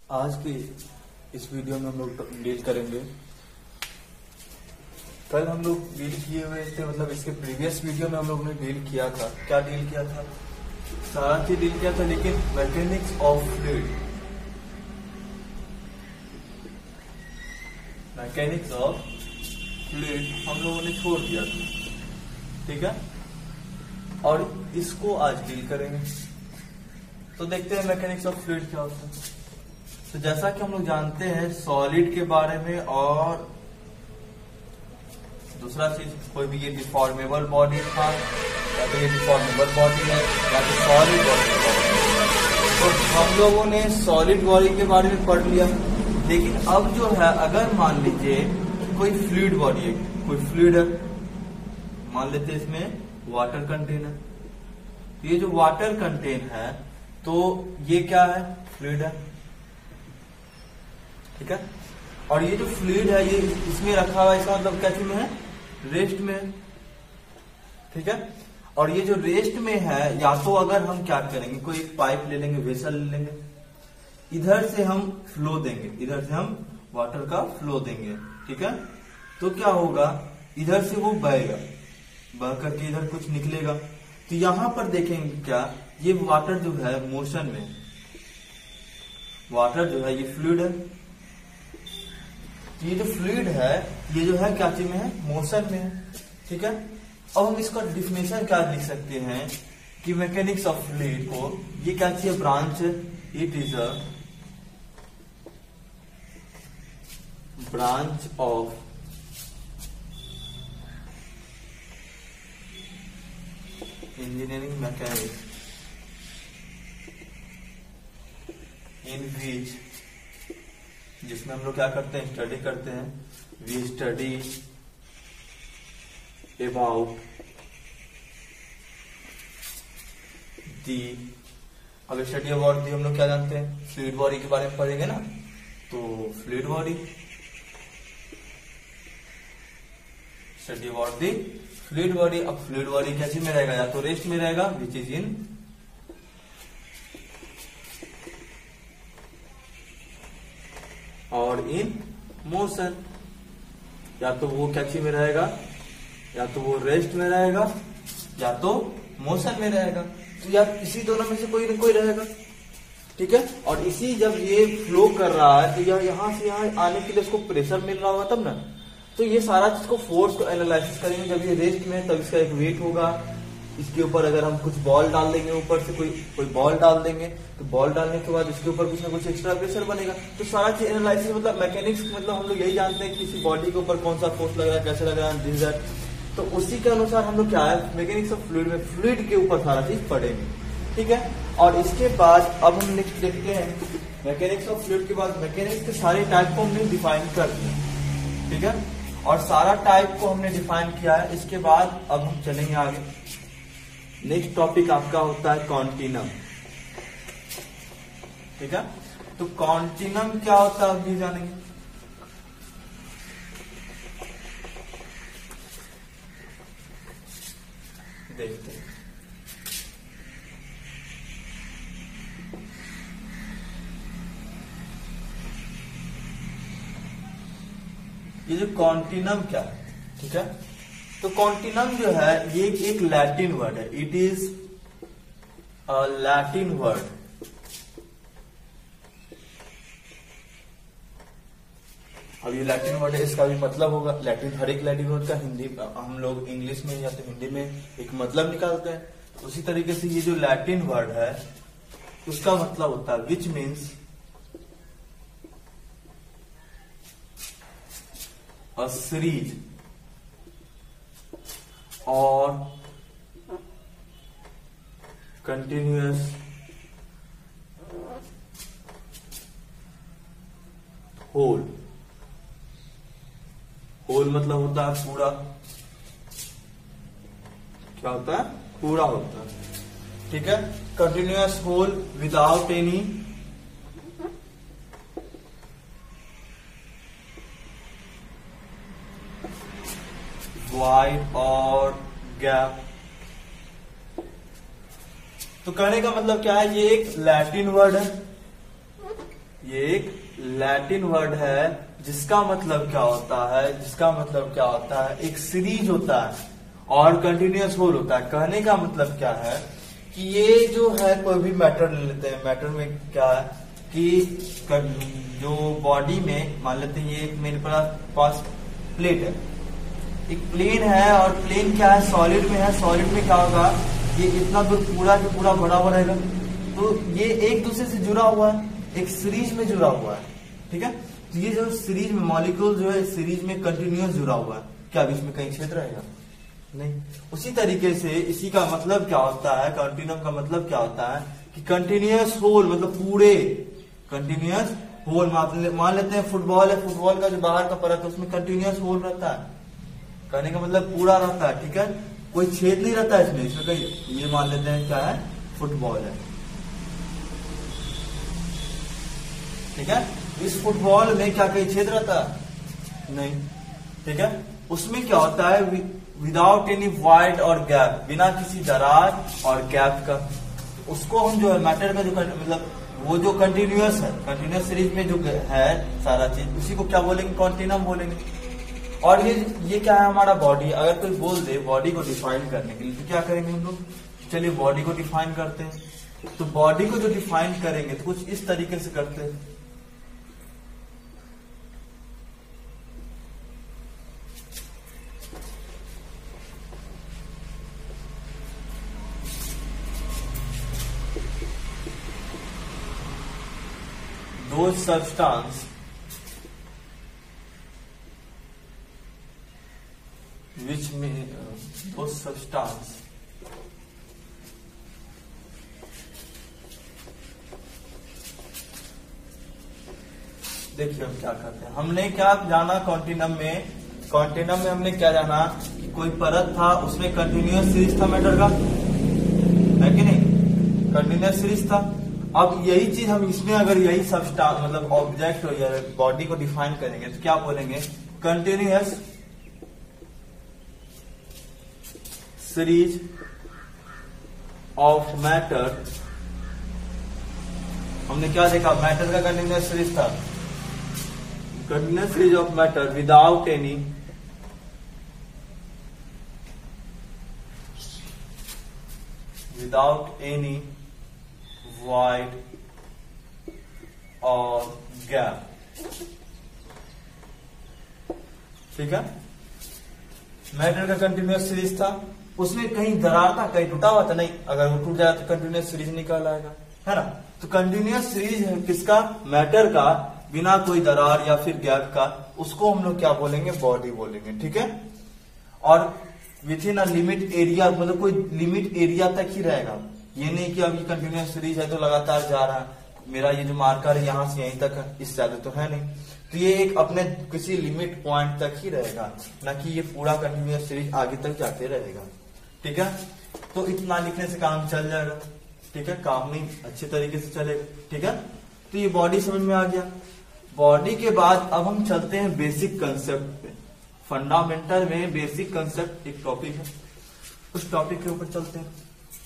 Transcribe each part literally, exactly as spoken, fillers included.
आज की इस वीडियो में हम लोग डील करेंगे, कल हम लोग डील किए हुए थे, मतलब इसके प्रीवियस वीडियो में हम लोग ने डील किया था। क्या डील किया था? सारा चीज डील किया था, लेकिन mechanics of fluid, mechanics of fluid हम लोगों ने छोड़ दिया था, ठीक है। और इसको आज डील करेंगे। तो देखते हैं मैकेनिक्स ऑफ फ्लूइड क्या होता है। तो जैसा कि हम लोग जानते हैं सॉलिड के बारे में, और दूसरा चीज कोई भी ये डिफॉर्मेबल बॉडी था, या तो ये डिफॉर्मेबल बॉडी है या तो सॉलिड बॉडी। तो हम लोगों ने सॉलिड बॉडी के बारे में पढ़ लिया। लेकिन अब जो है, अगर मान लीजिए कोई फ्लूइड बॉडी है, कोई फ्लूइड है, मान लेते हैं इसमें वाटर कंटेन है। ये जो वाटर कंटेन है, तो ये क्या है? फ्लूइड है, ठीक है। और ये जो फ्लूइड है, ये इसमें रखा हुआ है, इसका मतलब क्या चीज में है? रेस्ट में है, ठीक है। और ये जो रेस्ट में है, या तो अगर हम क्या करेंगे, कोई एक पाइप ले लेंगे, वेसल ले लेंगे, इधर से हम फ्लो देंगे, इधर से हम वाटर का फ्लो देंगे, ठीक है। तो क्या होगा, इधर से वो बहेगा, बह करके इधर कुछ निकलेगा। तो यहां पर देखेंगे क्या, ये वाटर जो है मोशन में, वाटर जो है ये फ्लूइड है। ये जो फ्लूइड है, ये जो है क्या चीज में है? मोशन में है, ठीक है। अब हम इसका डिफिनेशन क्या लिख सकते हैं कि मैकेनिक्स ऑफ फ्लूइड को, ये क्या चीज है? Branch, it is a branch of engineering mechanics in which, जिसमें हम लोग क्या करते हैं? स्टडी करते हैं। वी स्टडी अबाउट दी, अब स्टडी अबाउट दी हम लोग क्या जानते हैं? फ्लूइड बॉडी के बारे में पढ़ेंगे ना। तो fluid body, study about the fluid body. अब फ्लूइड बॉडी क्या चीज में रहेगा? या तो रेस्ट में रहेगा, विच इज इन और इन मोशन। या तो वो क्या चीज में रहेगा? या तो वो रेस्ट में रहेगा, या तो मोशन में रहेगा। तो यार इसी दोनों में से कोई ना कोई रहेगा, ठीक है। और इसी जब ये फ्लो कर रहा है, तो यार यहां से यहां आने के लिए उसको प्रेशर मिल रहा होगा तब ना। तो ये सारा चीज को, फोर्स को एनालिसिस करेंगे। जब ये रेस्ट में है तब इसका एक वेट होगा, इसके ऊपर अगर हम कुछ बॉल डाल देंगे, ऊपर से कोई कोई बॉल डाल देंगे, तो बॉल डालने के बाद इसके ऊपर कुछ ना कुछ एक्स्ट्रा प्रेशर बनेगा। तो सारा चीज एनालिसिस, मतलब मैकेनिक्स, मतलब हम लोग यही जानते हैं कि किसी बॉडी के ऊपर कौन सा फोर्स लग रहा है, कैसे लग रहा है, दिस दैट। तो उसी के अनुसार हम लोग क्या है, मैकेनिक्स ऑफ फ्लूइड में फ्लूइड के ऊपर सारा चीज पढ़ेंगे, ठीक है। और इसके बाद अब हम नेक्स्ट देखते हैं, मैकेनिक्स ऑफ फ्लूइड के बाद मैकेनिक्स के सारे टाइप को हमने डिफाइन कर दिया, ठीक है। और सारा टाइप को हमने डिफाइन किया है। इसके बाद अब हम चलेंगे आगे। नेक्स्ट टॉपिक आपका होता है कॉन्टिनम, ठीक है। तो कॉन्टिनम क्या होता है, अब भी जानेंगे। देखते हैं। ये जो कॉन्टिनम क्या है, ठीक है। तो कॉन्टिनम जो है, ये एक लैटिन वर्ड है। It is a Latin word. अब ये लैटिन वर्ड है, इसका भी मतलब होगा लैटिन। हर एक लैटिन वर्ड का हिंदी हम लोग इंग्लिश में या तो हिंदी में एक मतलब निकालते हैं। उसी तरीके से ये जो लैटिन वर्ड है, उसका मतलब होता है विच मीन्स अ सीरीज और कंटिन्यूअस होल। होल मतलब होता है पूरा, क्या होता है? पूरा होता है, ठीक है। Continuous whole without any void और गैप। तो कहने का मतलब क्या है, ये एक लैटिन वर्ड है, ये एक लैटिन वर्ड है जिसका मतलब क्या होता है, जिसका मतलब क्या होता है, एक सीरीज होता है और कंटिन्यूअस होल होता है। कहने का मतलब क्या है कि ये जो है कोई भी मैटर ले लेते हैं, मैटर में क्या है कि जो बॉडी में मान लेते हैं ये एक मेरे पास प्लेट है, एक प्लेन है और प्लेन क्या है, सॉलिड में है। सॉलिड में क्या होगा, ये इतना दूर पूरा के पूरा भरा हुआ रहेगा, तो ये एक दूसरे से जुड़ा हुआ है, एक सीरीज में जुड़ा हुआ है, ठीक है। तो ये जो सीरीज में मॉलिक्यूल जो है सीरीज में कंटिन्यूअस जुड़ा हुआ है, क्या बीच में कहीं छेद रहेगा, नहीं। उसी तरीके से इसी का मतलब क्या होता है, कंटिन्यूम का मतलब क्या होता है कि कंटिन्यूअस होल, मतलब पूरे कंटिन्यूअस होल। मान लेते हैं फुटबॉल है, फुटबॉल का जो बाहर का परत है उसमें कंटिन्यूअस होल रहता है, कहने का मतलब पूरा रहता है, ठीक है, कोई छेद नहीं रहता है इसमें। इसमें कहीं ये मान लेते हैं क्या है, फुटबॉल है, ठीक है। इस फुटबॉल में क्या कहीं छेद रहता है, नहीं, ठीक है। उसमें क्या होता है, विदाउट एनी वाइड और गैप, बिना किसी दरार और गैप का, उसको हम जो है मैटर का जो मतलब वो जो कंटिन्यूअस है, कंटिन्यूअस सीरीज में जो है सारा चीज, उसी को क्या बोलेंगे, कॉन्टिनम बोलेंगे। और ये ये क्या है हमारा बॉडी। अगर कोई बोल दे बॉडी को डिफाइन करने के लिए तो क्या करेंगे हम लोग, चलिए बॉडी को डिफाइन करते हैं। तो बॉडी को जो डिफाइन करेंगे तो कुछ इस तरीके से करते हैं। Those substance which may uh, those substance देखिए हम क्या करते हैं, हमने क्या जाना कॉन्टिनम में, कॉन्टिनम में हमने क्या जाना कि कोई परत था उसमें कंटिन्यूअस सीरीज था मैटर का, है कि नहीं, कंटिन्यूअस सीरीज था। अब यही चीज हम इसमें अगर यही सबस्टांस मतलब ऑब्जेक्ट या बॉडी को डिफाइन करेंगे तो क्या बोलेंगे, कंटिन्यूअस सीरीज ऑफ मैटर। हमने क्या देखा, मैटर का कंटिन्यूअस सीरीज था, continuous series of matter without any without any void और गैप, ठीक है। मैटर का कंटिन्यूअस सीरीज था, उसमें कहीं दरार था, कहीं टूटा हुआ था, नहीं, अगर वो टूट जाए तो कंटिन्यूअस सीरीज निकल आएगा, है ना। तो कंटिन्यूअस सीरीज है किसका, मैटर का, बिना कोई दरार या फिर गैप का, उसको हम लोग क्या बोलेंगे, बॉडी बोलेंगे, ठीक है। और within a limit area, मतलब कोई लिमिट एरिया तक ही रहेगा, ये नहीं कि अभी कंटिन्यूअस सीरीज है तो लगातार जा रहा है, मेरा ये जो मार्कर है यहां से यहीं तक है, इससे ज्यादा तो है नहीं। तो ये एक अपने किसी लिमिट पॉइंट तक ही रहेगा, ना कि ये पूरा कंटिन्यूअस सीरीज आगे तक जाते रहेगा, ठीक है। तो इतना लिखने से काम चल जाएगा, ठीक है, काम नहीं अच्छे तरीके से चलेगा, ठीक है। तो ये बॉडी समझ में आ गया। बॉडी के बाद अब हम चलते हैं बेसिक कंसेप्ट पे। फंडामेंटल में बेसिक कंसेप्ट एक टॉपिक है, उस टॉपिक के ऊपर चलते हैं।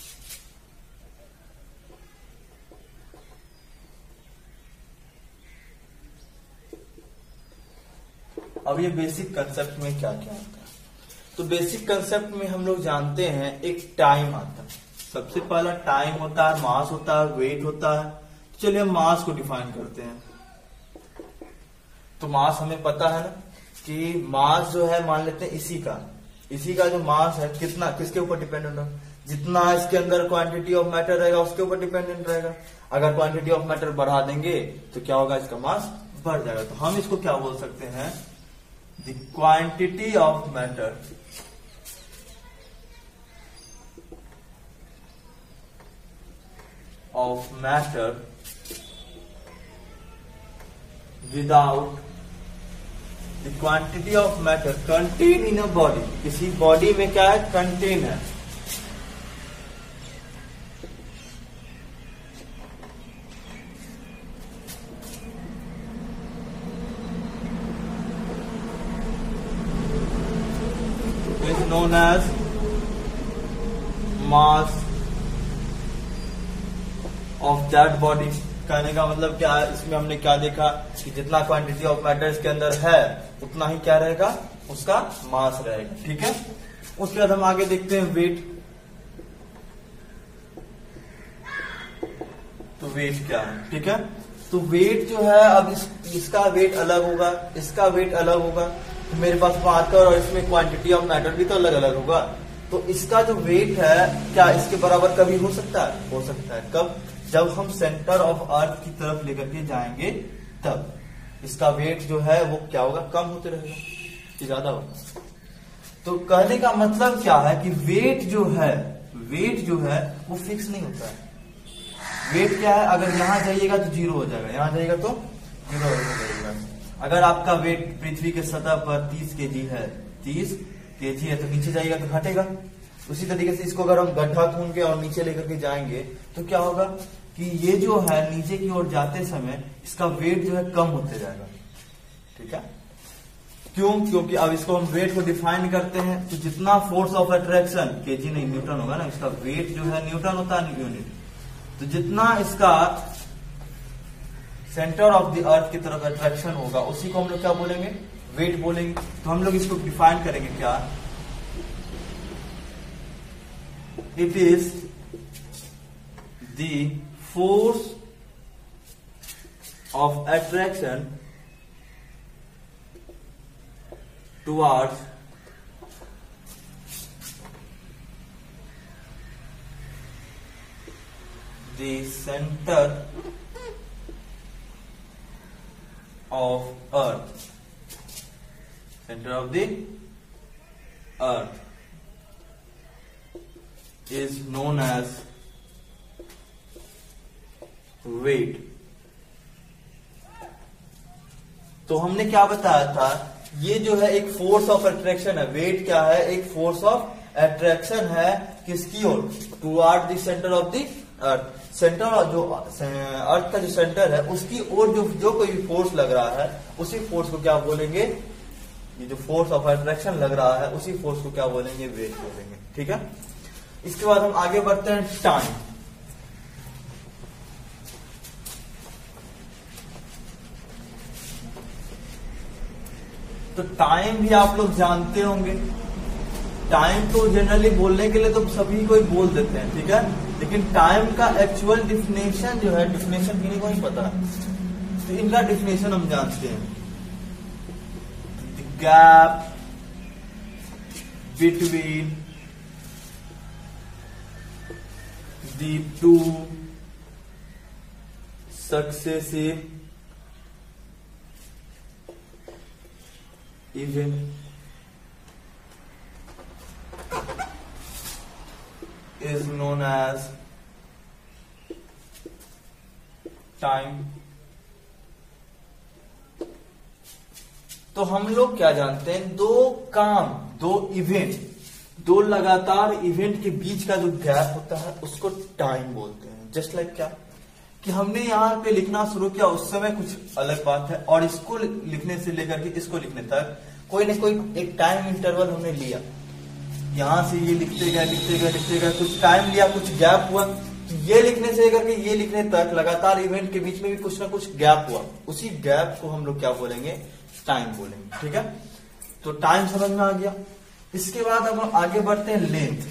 अब ये बेसिक कंसेप्ट में क्या क्या आता है, तो बेसिक कंसेप्ट में हम लोग जानते हैं एक टाइम आता है। सबसे पहला टाइम होता है, मास होता है, वेट होता है। तो चलिए हम मास को डिफाइन करते हैं। तो मास हमें पता है ना कि मास जो है मान लेते हैं इसी का इसी का जो मास है कितना, किसके ऊपर डिपेंडेंट है, जितना इसके अंदर क्वांटिटी ऑफ मैटर रहेगा उसके ऊपर डिपेंडेंट रहेगा। अगर क्वांटिटी ऑफ मैटर बढ़ा देंगे तो क्या होगा, इसका मास बढ़ जाएगा। तो हम इसको क्या बोल सकते हैं, the quantity of matter of matter without the quantity of matter contain in a body. किसी बॉडी में क्या है, कंटेन है। is known as mass of that body। कहने का मतलब क्या है, इसमें हमने क्या देखा कि जितना क्वांटिटी ऑफ मैटर इसके अंदर है उतना ही क्या रहेगा, उसका मास रहेगा। ठीक है, उसके बाद हम आगे देखते हैं वेट। तो वेट क्या है, ठीक है, तो वेट जो है, अब इस, इसका वेट अलग होगा, इसका वेट अलग होगा, तो मेरे पास मार्कर और इसमें क्वांटिटी ऑफ मैटर भी तो अलग अलग होगा। तो इसका जो वेट है क्या इसके बराबर कभी हो सकता है, हो सकता है। कब, जब हम सेंटर ऑफ अर्थ की तरफ लेकर के जाएंगे तब इसका वेट जो है वो क्या होगा, कम होते रहेगा कि ज्यादा होगा। तो कहने का मतलब क्या है कि वेट जो है, वेट जो है वो फिक्स नहीं होता है। वेट क्या है, अगर यहां जाइएगा तो जीरो हो जाएगा, यहां जाइएगा तो जीरो हो जाएगा। अगर आपका वेट पृथ्वी के सतह पर तीस केजी है, तीस केजी है, तो नीचे जाइएगा तो घटेगा। उसी तरीके से इसको अगर हम गड्ढा खून के और नीचे लेकर के जाएंगे तो क्या होगा कि ये जो है नीचे की ओर जाते समय इसका वेट जो है कम होते जाएगा। ठीक है, क्यों, क्योंकि अब इसको हम वेट को डिफाइन करते हैं, तो जितना फोर्स ऑफ अट्रैक्शन, केजी नहीं न्यूटन होगा ना, इसका वेट जो है न्यूटन होता है यूनिट, तो जितना इसका सेंटर ऑफ द अर्थ की तरफ अट्रैक्शन होगा उसी को हम लोग क्या बोलेंगे, वेट बोलेंगे। तो हम लोग इसको डिफाइन करेंगे क्या, it is the force of attraction towards the center of earth, center of the earth is known as weight। तो हमने क्या बताया था, ये जो है एक फोर्स ऑफ अट्रैक्शन है। वेट क्या है, एक फोर्स ऑफ अट्रैक्शन है, किसकी ओर, toward the center of the earth. Center जो अर्थ का जो सेंटर है उसकी ओर जो जो कोई फोर्स लग रहा है उसी फोर्स को क्या बोलेंगे, ये जो फोर्स ऑफ अट्रैक्शन लग रहा है उसी फोर्स को क्या बोलेंगे, वेट बोलेंगे। ठीक है, इसके बाद हम आगे बढ़ते हैं टाइम। तो टाइम भी आप लोग जानते होंगे। टाइम तो जनरली बोलने के लिए तो सभी कोई बोल देते हैं, ठीक है, लेकिन टाइम का एक्चुअल डिफिनेशन जो है, डिफिनेशन किसी को नहीं पता, तो इनका डिफिनेशन हम जानते हैं। The gap between the two successive event is known as time। तो हम लोग क्या जानते हैं, दो काम, दो इवेंट, दो लगातार इवेंट के बीच का जो गैप होता है उसको टाइम बोलते हैं। जस्ट लाइक क्या कि हमने यहाँ पे लिखना शुरू किया उस समय कुछ अलग बात है, और इसको लिखने से लेकर के इसको लिखने तक कोई न कोई एक टाइम इंटरवल हमने लिया। यहां से ये लिखते गए लिखते गए लिखते गए कुछ टाइम लिया, कुछ गैप हुआ, तो ये लिखने से लेकर के ये लिखने तक लगातार इवेंट के बीच में भी कुछ ना कुछ गैप हुआ, उसी गैप को हम लोग क्या बोलेंगे, टाइम बोलेंगे। ठीक है, तो टाइम समझ में आ गया। इसके बाद अब हम आगे बढ़ते हैं लेंथ।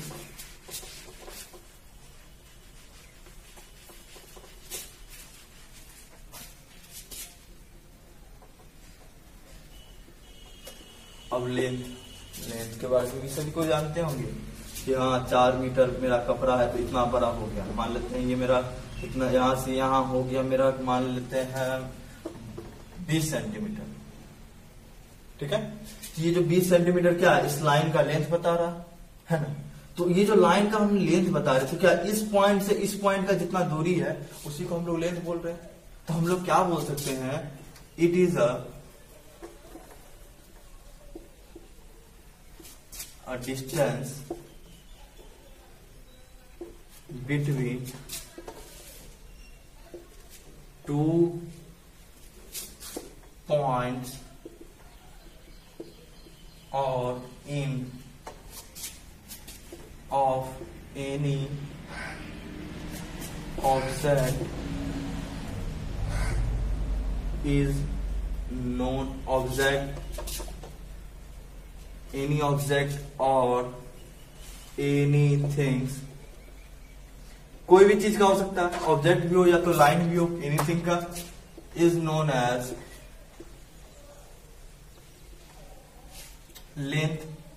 अब लेंथ, लेंथ के बारे में भी सभी को जानते होंगे कि हाँ चार मीटर मेरा कपड़ा है तो इतना बड़ा हो गया, मान लेते हैं ये मेरा इतना, यहां से यहां हो गया मेरा, मान लेते हैं बीस सेंटीमीटर। ठीक है, तो ये जो बीस सेंटीमीटर क्या है, इस लाइन का लेंथ बता रहा है ना। तो ये जो लाइन का हम लेंथ बता रहे, तो क्या इस पॉइंट से इस पॉइंट का जितना दूरी है उसी को हम लोग लेंथ बोल रहे हैं। तो हम लोग क्या बोल सकते हैं, it is a a distance between two points or end of, any object is known object, any object or anything, कोई भी चीज का हो सकता है, ऑब्जेक्ट भी हो या तो लाइन भी हो, एनीथिंग का, इज नोन एज लेंथ।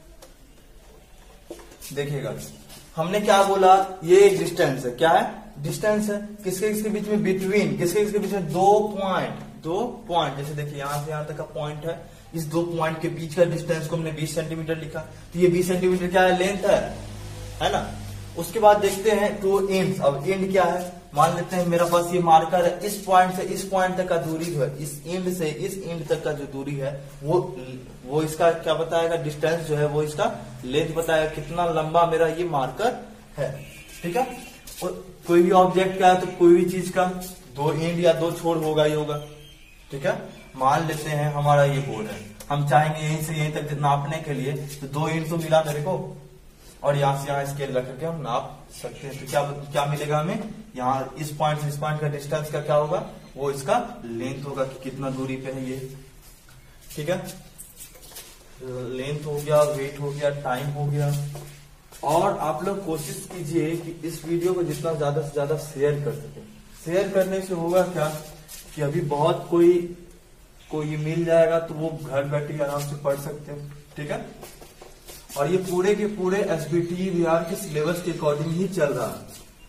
देखिएगा हमने क्या बोला, ये एक डिस्टेंस है, क्या है, डिस्टेंस है, किसके किसके बीच में, बिटवीन, किसके किसके बीच में, दो पॉइंट, दो पॉइंट, जैसे देखिए यहां से यहां तक का पॉइंट है, इस दो पॉइंट के बीच का डिस्टेंस को हमने बीस सेंटीमीटर लिखा, तो ये बीस सेंटीमीटर क्या है, लेंथ है, है ना। उसके बाद देखते हैं टू एंड्स। अब एंड क्या है, मान लेते हैं मेरा पास ये मार्कर है, इस पॉइंट से इस पॉइंट तक का दूरी जो है, इस एंड से इस एंड तक का जो दूरी है वो वो इसका क्या बताएगा, डिस्टेंस जो है वो इसका लेंथ बताएगा, कितना लंबा मेरा ये मार्कर है, ठीक है। कोई भी ऑब्जेक्ट का है तो कोई भी चीज का दो एंड या दो छोर होगा ही होगा, ठीक है। मान लेते हैं हमारा ये बोर्ड है, हम चाहेंगे यहीं से यहीं तक नापने के लिए, तो दो एंड तो मिला मेरे को, और यहां से यहां स्केल रख करके हम नाप सकते हैं, तो क्या क्या मिलेगा हमें, यहाँ इस पॉइंट से इस पॉइंट का डिस्टेंस का क्या होगा, वो इसका लेंथ होगा कि कितना दूरी पे है ये, ठीक है। लेंथ हो गया, वेट हो गया, टाइम हो गया। और आप लोग कोशिश कीजिए कि इस वीडियो को जितना ज्यादा से ज्यादा शेयर कर सके। शेयर करने से होगा क्या कि अभी बहुत कोई कोई मिल जाएगा तो वो घर बैठे आराम से पढ़ सकते हैं, ठीक है। और ये पूरे के पूरे एसबीटी बिहार के सिलेबस के अकॉर्डिंग ही चल रहा है।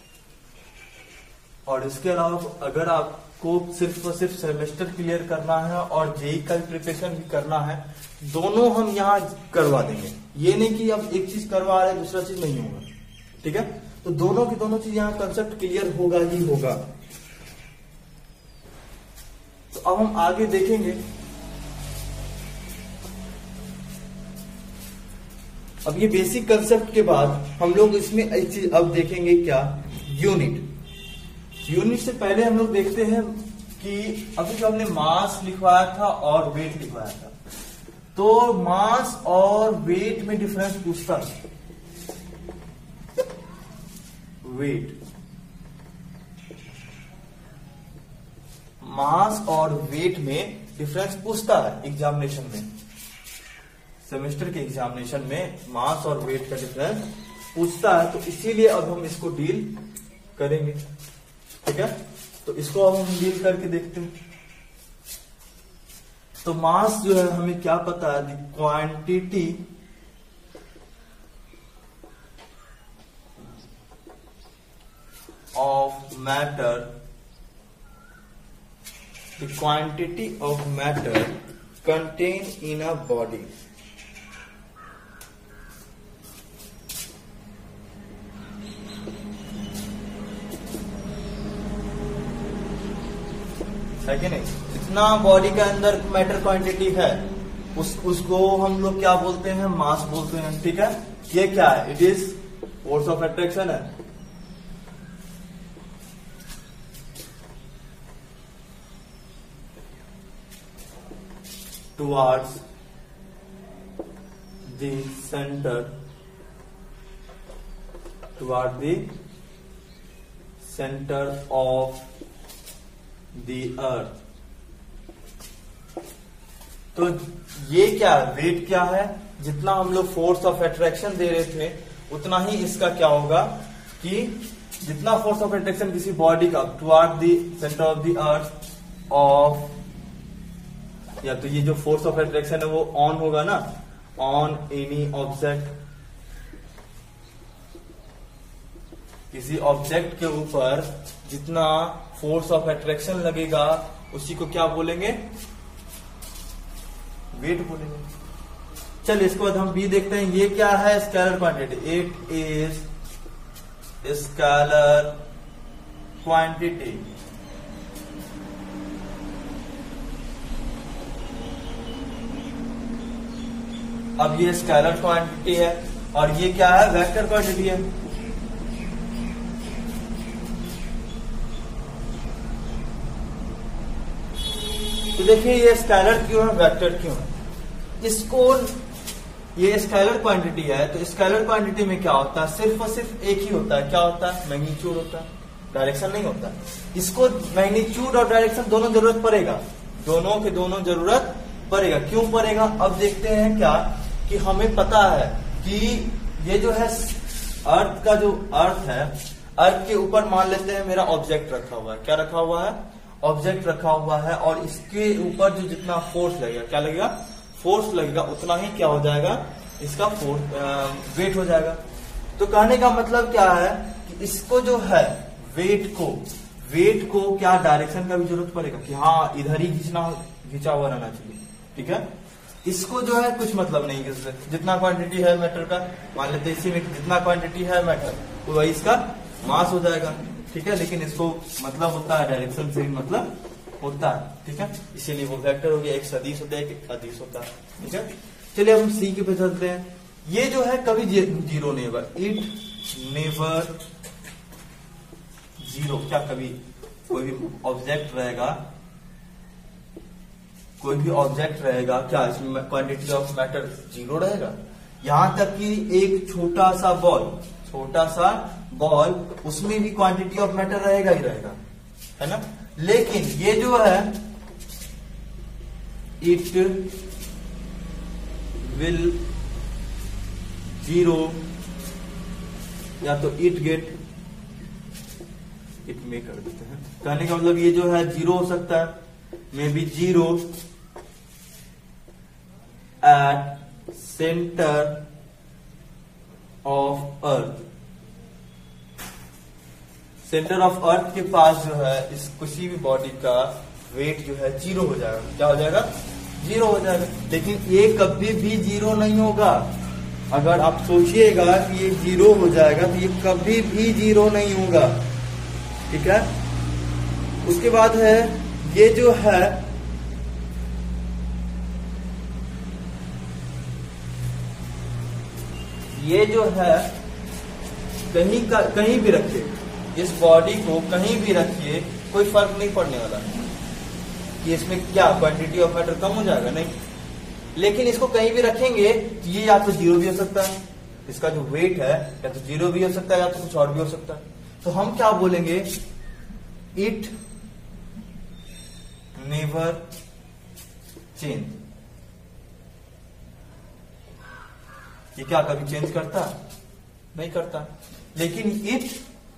और इसके अलावा अगर आपको सिर्फ और सिर्फ सेमेस्टर क्लियर करना है और जेई का प्रिपरेशन भी करना है, दोनों हम यहाँ करवा देंगे। ये नहीं कि अब एक चीज करवा रहे दूसरा चीज नहीं होगा, ठीक है। तो दोनों की दोनों चीज यहाँ कंसेप्ट क्लियर होगा ही होगा। तो अब हम आगे देखेंगे। अब ये बेसिक कंसेप्ट के बाद हम लोग इसमें एक चीज अब देखेंगे, क्या, यूनिट। यूनिट से पहले हम लोग देखते हैं कि अभी जो हमने मास लिखवाया था और वेट लिखवाया था, तो मास और वेट में डिफरेंस पूछता है। वेट, मास और वेट में डिफरेंस पूछता है एग्जामिनेशन में, सेमेस्टर के एग्जामिनेशन में मास और वेट का डिफरेंस पूछता है। तो इसीलिए अब हम इसको डील करेंगे, ठीक है। तो इसको अब हम डील करके देखते हैं। तो मास जो है हमें क्या पता है, the quantity of matter, the quantity of matter contain in a body. है कि नहीं, जितना बॉडी के अंदर मैटर क्वांटिटी है उस उसको हम लोग क्या बोलते हैं, मास बोलते हैं, ठीक है। ये क्या है, it is force of attraction है। Towards the center, toward the center of the earth. तो ये क्या है, वेट क्या है, जितना हम लोग फोर्स ऑफ अट्रैक्शन दे रहे थे उतना ही इसका क्या होगा कि जितना फोर्स ऑफ अट्रैक्शन किसी बॉडी का toward the center of the earth of, या तो ये जो फोर्स ऑफ अट्रैक्शन है वो ऑन होगा ना, ऑन एनी ऑब्जेक्ट, किसी ऑब्जेक्ट के ऊपर जितना फोर्स ऑफ अट्रैक्शन लगेगा उसी को क्या बोलेंगे, वेट बोलेंगे। चल इसके बाद हम बी देखते हैं, ये क्या है, scalar quantity. It is scalar quantity. अब ये स्केलर क्वांटिटी है और ये क्या है, वेक्टर क्वांटिटी है। तो देखिए ये स्केलर क्यों है, वेक्टर क्यों है, इसको, ये स्केलर क्वांटिटी है तो स्केलर क्वांटिटी में क्या होता है, सिर्फ और सिर्फ एक ही होता है, क्या होता है, मैग्नीट्यूड होता है, डायरेक्शन नहीं होता। इसको मैग्नीट्यूड और डायरेक्शन दोनों जरूरत पड़ेगा, दोनों के दोनों जरूरत पड़ेगा। क्यों पड़ेगा, अब देखते हैं क्या कि हमें पता है कि ये जो है अर्थ का जो अर्थ है, अर्थ के ऊपर मान लेते हैं मेरा ऑब्जेक्ट रखा हुआ है। क्या रखा हुआ है, ऑब्जेक्ट रखा हुआ है, और इसके ऊपर जो जितना फोर्स लगेगा, क्या लगेगा, फोर्स लगेगा, उतना ही क्या हो जाएगा, इसका फोर्स वेट हो जाएगा। तो कहने का मतलब क्या है कि इसको जो है वेट को वेट को क्या डायरेक्शन का भी जरूरत पड़ेगा कि हाँ इधर ही खींचना खींचा हुआ रहना चाहिए, ठीक है। इसको जो है कुछ मतलब नहीं इससे, जितना क्वांटिटी है मैटर का, मान लेते हैं इसी में जितना क्वांटिटी है मैटर तो वही इसका मास हो जाएगा, ठीक है। लेकिन इसको मतलब होता है डायरेक्शन से मतलब होता है, ठीक है। इसीलिए वो वेक्टर हो गया, एक सदिश होता है एक अदिश होता है, ठीक है। चलिए हम सी के पे चलते हैं। ये जो है कभी जीरो नहीं होगा, इट नेवर जीरो। क्या कभी कोई भी ऑब्जेक्ट रहेगा, कोई भी ऑब्जेक्ट रहेगा, क्या इसमें क्वांटिटी ऑफ मैटर जीरो रहेगा? यहां तक कि एक छोटा सा बॉल, छोटा सा बॉल, उसमें भी क्वांटिटी ऑफ मैटर रहेगा ही रहेगा, है ना। लेकिन ये जो है इट विल जीरो, या तो इट गेट, इट में कर देते हैं। कहने का मतलब ये जो है जीरो हो सकता है, may be zero at center of earth. Center of earth के पास जो है इस किसी भी बॉडी का वेट जो है जीरो हो जाएगा। क्या हो जाएगा, जीरो हो जाएगा। लेकिन ये कभी भी जीरो नहीं होगा। अगर आप सोचिएगा कि ये जीरो हो जाएगा तो ये कभी भी जीरो नहीं होगा, ठीक है। उसके बाद है ये जो है ये जो है कहीं का कहीं भी रखिए, इस बॉडी को कहीं भी रखिए, कोई फर्क नहीं पड़ने वाला कि इसमें क्या क्वांटिटी ऑफ मैटर कम हो जाएगा, नहीं। लेकिन इसको कहीं भी रखेंगे तो ये या तो जीरो भी हो सकता है, इसका जो वेट है या तो जीरो भी हो सकता है या तो कुछ और भी हो सकता है। तो हम क्या बोलेंगे, इट नेवर चेंज। ये क्या कभी चेंज करता, नहीं करता। लेकिन इट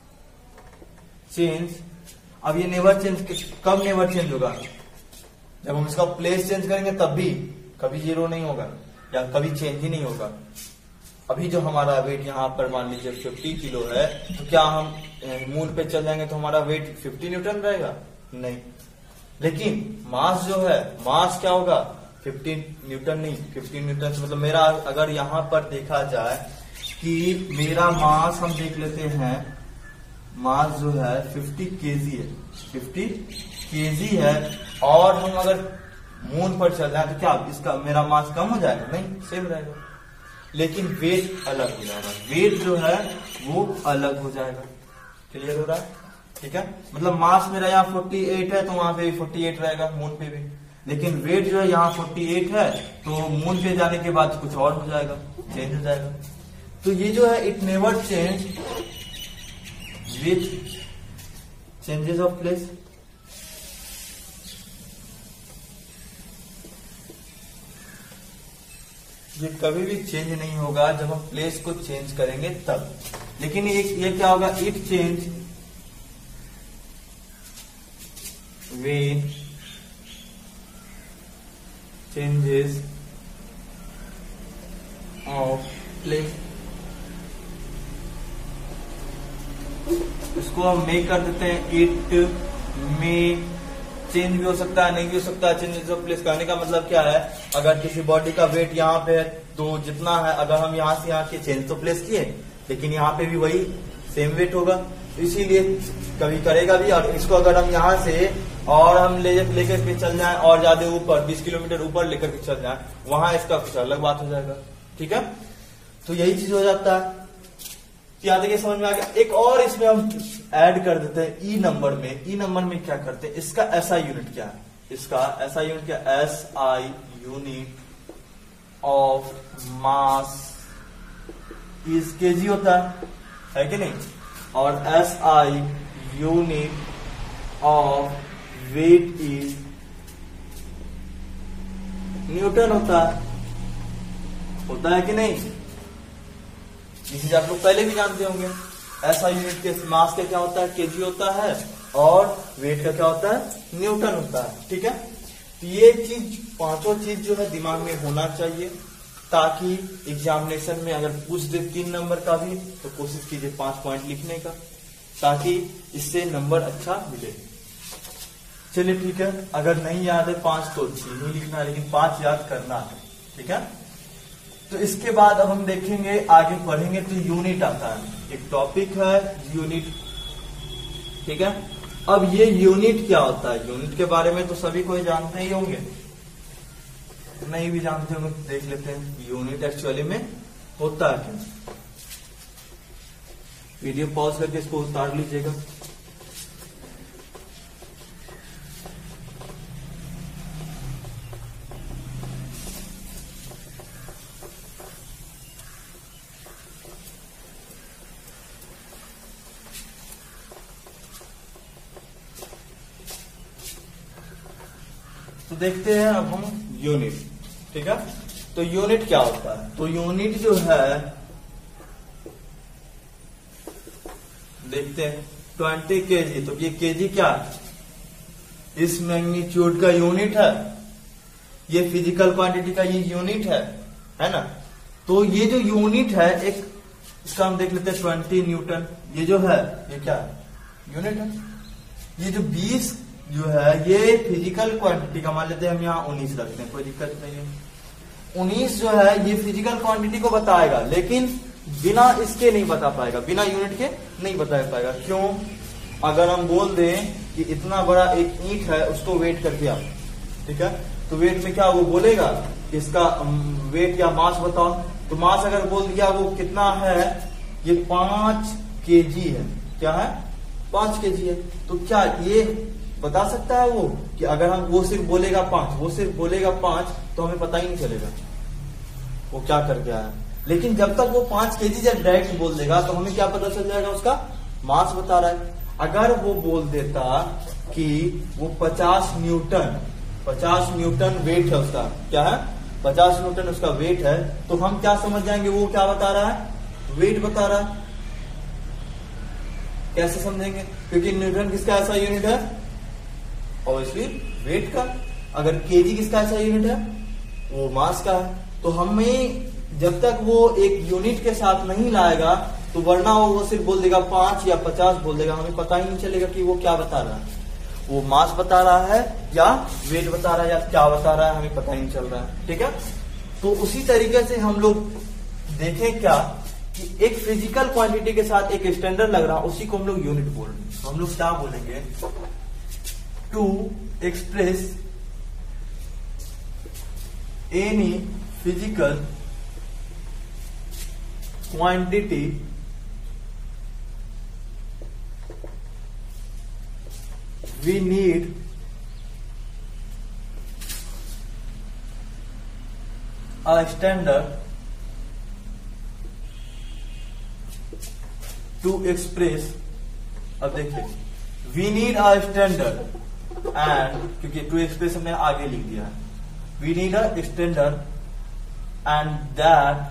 चेंज, अब ये नेवर चेंज कब नेवर चेंज होगा, जब हम इसका प्लेस चेंज करेंगे तब भी कभी जीरो नहीं होगा या कभी चेंज ही नहीं होगा। अभी जो हमारा वेट यहाँ पर मान लीजिए पचास किलो है, तो क्या हम मून पे चल जाएंगे तो हमारा वेट पचास न्यूटन रहेगा, नहीं। लेकिन मास जो है, मास क्या होगा, पंद्रह न्यूटन नहीं, पंद्रह न्यूटन से मतलब मेरा अगर यहाँ पर देखा जाए कि मेरा मास हम देख लेते हैं, मास जो है पचास केजी है, पचास केजी है, और हम अगर मून पर चल जाए तो क्या इसका मेरा मास कम हो जाएगा, नहीं, सेम रहेगा। लेकिन वेट अलग हो जाएगा, वेट जो है वो अलग हो जाएगा। क्लियर हो रहा है, ठीक है। मतलब मास मेरा यहाँ अड़तालीस है तो वहां पे भी अड़तालीस रहेगा, मून पे भी। लेकिन वेट जो है यहाँ अड़तालीस है तो मून पे जाने के बाद कुछ और हो जाएगा, चेंज हो जाएगा। तो ये जो है it never change with changes of place. ये कभी भी चेंज नहीं होगा, जब हम प्लेस को चेंज करेंगे तब। लेकिन ये, ये क्या होगा, it change when changes of place। इसको हम मे कर देते हैं, इट में चेंज भी हो सकता है, नहीं भी हो सकता है। चेंजेस ऑफ प्लेस कहने का मतलब क्या है, अगर किसी बॉडी का वेट यहाँ पे है तो जितना है, अगर हम यहाँ से यहाँ के चेंज तो प्लेस किए, लेकिन यहाँ पे भी वही सेम वेट होगा, तो इसीलिए कभी करेगा भी। और इसको अगर हम यहाँ से और हम ले लेकर के चल जाएं और ज्यादा ऊपर बीस किलोमीटर ऊपर लेकर के चल जाएं, वहां इसका कुछ अलग बात हो जाएगा, ठीक है। तो यही चीज हो जाता है। यहाँ तक ये समझ में आ गया। एक और इसमें हम ऐड कर देते हैं ई नंबर में। ई नंबर में क्या करते हैं, इसका एसआई यूनिट क्या है, इसका एसआई यूनिट क्या, S I unit of mass is KG होता है, है कि नहीं। और S I unit of weight is newton होता है, होता है कि नहीं? ये चीज आप लोग पहले भी जानते होंगे। ऐसा यूनिट के मास का क्या होता है? केजी होता है, और वेट का क्या होता है? न्यूटन होता है। ठीक है, तो ये चीज पांचों चीज जो है दिमाग में होना चाहिए, ताकि एग्जामिनेशन में अगर पूछ दे तीन नंबर का भी तो कोशिश कीजिए पांच पॉइंट लिखने का, ताकि इससे नंबर अच्छा मिले। चलिए ठीक है, अगर नहीं याद है पांच तो छह ही लिखना है, लेकिन पांच याद करना है। ठीक है, तो इसके बाद अब हम देखेंगे, आगे पढ़ेंगे तो यूनिट आता है, एक टॉपिक है यूनिट। ठीक है, अब ये यूनिट क्या होता है? यूनिट के बारे में तो सभी कोई जानते ही होंगे, नहीं भी जानते होंगे तो देख लेते हैं यूनिट एक्चुअली में होता है क्या। वीडियो पॉज करके इसको उतार लीजिएगा। तो देखते हैं अब हम यूनिट। ठीक है, तो यूनिट क्या होता है? तो यूनिट जो है देखते हैं ट्वेंटी केजी, तो ये केजी क्या है? इस मैग्नीट्यूड का यूनिट है, ये फिजिकल क्वांटिटी का ये यूनिट है, है ना? तो ये जो यूनिट है, एक इसका हम देख लेते हैं ट्वेंटी न्यूटन, ये जो है ये क्या है? यूनिट है। ये जो बीस जो है ये फिजिकल क्वांटिटी का, मान लेते हैं हम यहाँ उन्नीस रखते हैं, कोई दिक्कत नहीं है। उन्नीस जो है ये फिजिकल क्वांटिटी को बताएगा, लेकिन बिना इसके नहीं बता पाएगा, बिना यूनिट के नहीं बता पाएगा। क्यों? अगर हम बोल दें कि इतना बड़ा एक ईंट है, उसको वेट करके आप, ठीक है, तो वेट में क्या वो बोलेगा इसका वेट या मास बताओ, तो मास अगर बोल दिया वो कितना है, ये पांच केजी है, क्या है? पांच केजी है। तो क्या ये बता सकता है वो कि अगर हम वो सिर्फ बोलेगा पांच, वो सिर्फ बोलेगा पांच, तो हमें पता ही नहीं चलेगा वो क्या कर गया है। लेकिन जब तक वो पांच केजी जब डायरेक्ट बोल देगा तो हमें क्या पता चल जाएगा? उसका मास बता रहा है। अगर वो बोल देता कि वो पचास न्यूटन, पचास न्यूटन वेट है उसका, क्या है? पचास न्यूटन उसका वेट है, तो हम क्या समझ जाएंगे वो क्या बता रहा है? वेट बता रहा है। कैसे समझेंगे? क्योंकि न्यूटन किसका ऐसा यूनिट है? ऑब्वियसली वेट का। अगर केजी किसका ऐसा यूनिट है? वो मास का है। तो हमें जब तक वो एक यूनिट के साथ नहीं लाएगा, तो वरना वो सिर्फ बोल देगा पांच या पचास बोल देगा, हमें पता ही नहीं चलेगा कि वो क्या बता रहा है, वो मास बता रहा है या वेट बता रहा है या क्या बता रहा है, हमें पता ही नहीं चल रहा है। ठीक है, तो उसी तरीके से हम लोग देखें क्या कि एक फिजिकल क्वांटिटी के साथ एक स्टैंडर्ड लग रहा, उसी को हम लोग यूनिट बोल रहे हैं। तो हम लोग क्या बोलेंगे? To express any physical quantity we need a standard to express, अब देखिए we need a standard and क्योंकि टू एक्सप्रेस हमने आगे लिख दिया है, we need a standard and that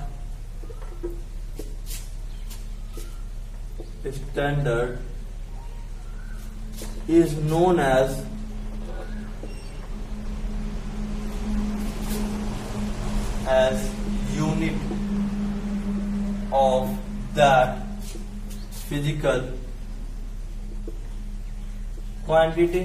standard is known as as unit of that physical quantity।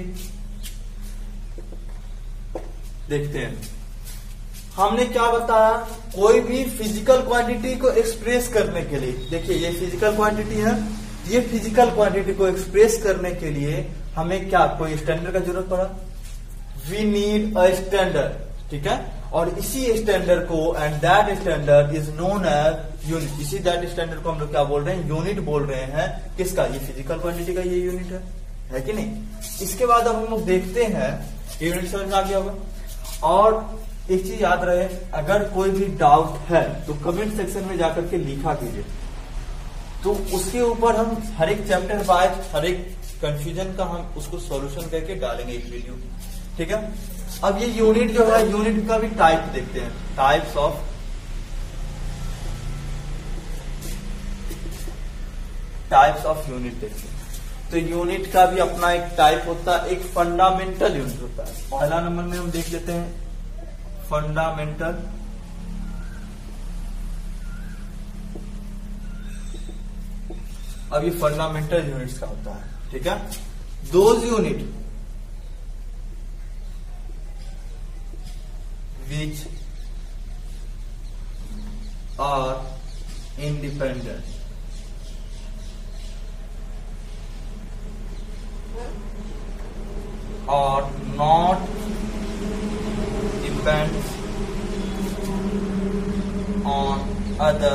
देखते हैं हमने क्या बताया, कोई भी फिजिकल क्वांटिटी को एक्सप्रेस करने के लिए, देखिए ये फिजिकल क्वांटिटी है, ये फिजिकल क्वांटिटी को एक्सप्रेस करने के लिए हमें क्या कोई स्टैंडर्ड का जरूरत पड़ा, वी नीड अ स्टैंडर्ड, ठीक है, और इसी स्टैंडर्ड को and that standard is known as unit, इसी दैट स्टैंडर्ड को हम लोग क्या बोल रहे हैं, यूनिट बोल रहे हैं, किसका, ये फिजिकल क्वांटिटी का ये यूनिट है, है कि नहीं। इसके बाद अब हम लोग देखते हैं, यूनिट समझ में आ गया होगा। और एक चीज याद रहे, अगर कोई भी डाउट है तो कमेंट सेक्शन में जाकर के लिखा कीजिए, तो उसके ऊपर हम हर एक चैप्टर वाइज हर एक कंफ्यूजन का हम उसको सॉल्यूशन करके डालेंगे एक वीडियो, ठीक है। अब ये यूनिट जो है, यूनिट का भी टाइप देखते हैं, types of types of unit देखते हैं। तो यूनिट का भी अपना एक टाइप होता है, एक फंडामेंटल यूनिट होता है। पहला नंबर में हम देख लेते हैं फंडामेंटल। अब ये फंडामेंटल यूनिट्स का होता है, ठीक है। Those unit which are independent or not depends on other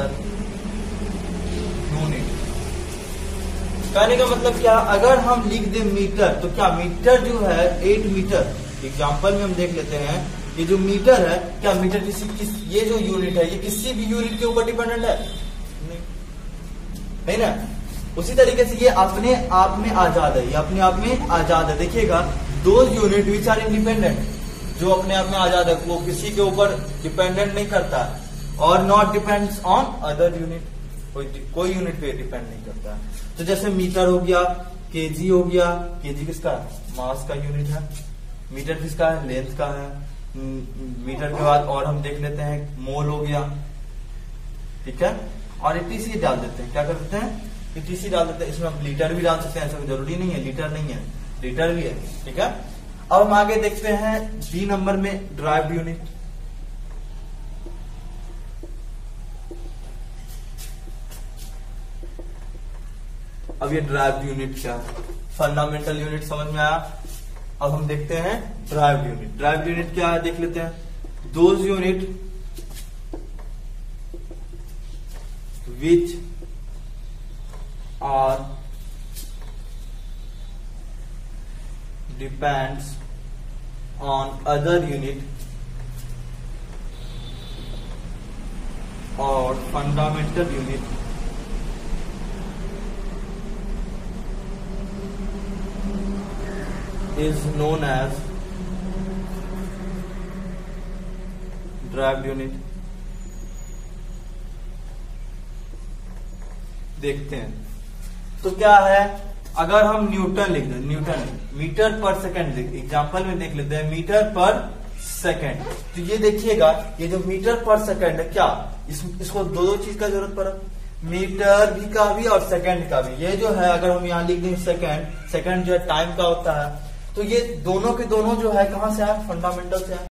unit। कहने का मतलब क्या, अगर हम लिख दें मीटर, तो क्या मीटर जो है एट मीटर, एग्जांपल में हम देख लेते हैं, ये जो मीटर है, क्या मीटर किसी किस ये जो यूनिट है ये किसी भी यूनिट के ऊपर डिपेंडेंट है? नहीं, है ना। उसी तरीके से ये अपने आप में आजाद है, ये अपने आप में आजाद है। देखिएगा, those unit which are independent, जो अपने आप में आजाद है, वो किसी के ऊपर डिपेंडेंट नहीं करता है, और not depends on other unit, कोई कोई यूनिट पे डिपेंड नहीं करता है। तो जैसे मीटर हो गया, केजी हो गया, केजी किसका है? मास का यूनिट है। मीटर किसका है? लेंथ का है। मीटर के बाद और हम देख लेते हैं मोल हो गया, ठीक है। और एटीसी डाल देते हैं, क्या कर देते हैं? एटीसी डाल देते हैं। इसमें हम लीटर भी डाल सकते हैं, ऐसा जरूरी नहीं है, लीटर नहीं है, लीटर भी है, ठीक है। अब हम आगे देखते हैं बी नंबर में ड्राइव्ड यूनिट। अब ये ड्राइव्ड यूनिट क्या है? फंडामेंटल यूनिट समझ में आया। अब हम देखते हैं ड्राइव्ड यूनिट। ड्राइव्ड यूनिट क्या है देख लेते हैं। Those unit which are depends on other unit or fundamental unit is known as derived unit। देखते हैं तो क्या है, अगर हम न्यूटन लिख दें, newton metre per second, example में देख लेते हैं मीटर पर सेकंड। तो ये देखिएगा, ये जो मीटर पर सेकंड है, क्या इस, इसको दो दो चीज का जरूरत पड़ा, मीटर भी का भी और सेकंड का भी। ये जो है अगर हम यहाँ लिख दें सेकंड, सेकंड जो है टाइम का होता है, तो ये दोनों के दोनों जो है कहां से आया? फंडामेंटल से आया।